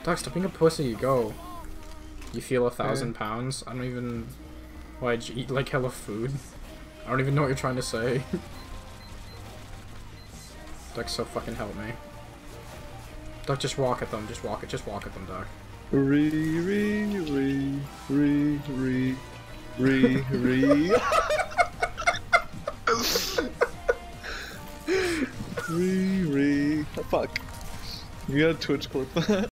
Duck, stop being a pussy. Go. You feel 1,000 pounds? I don't even... Why'd you eat like hella food? I don't even know what you're trying to say. Duck, so fucking help me. Duck, just walk at them. Just walk at them, Duck. Re. Re. Oh, fuck. You gotta Twitch clip that.